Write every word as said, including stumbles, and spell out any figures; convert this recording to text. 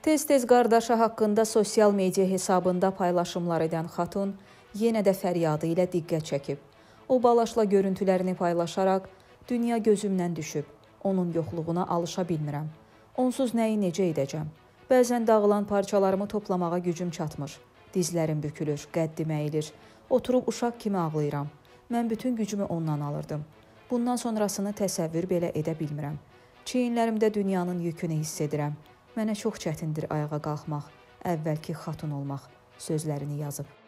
Tez-tez qardaşı haqqında sosial media hesabında paylaşımlar edən xatun yenə də fəryadı ilə diqqət çəkib. O balaşla görüntülərini paylaşaraq, dünya gözümdən düşüb, onun yoxluğuna alışa bilmirəm. Onsuz nəyi necə edəcəm? Bəzən dağılan parçalarımı toplamağa gücüm çatmır. Dizlərim bükülür, qəddim əyilir. Oturub uşaq kimi ağlayıram. Mən bütün gücümü ondan alırdım. Bundan sonrasını təsəvvür belə edə bilmirəm. Çiyinlərimdə dünyanın yükünü hiss edirəm. Mənə çox çətindir ayağa qalxmaq, əvvəlki xatun olmaq sözlərini yazıb.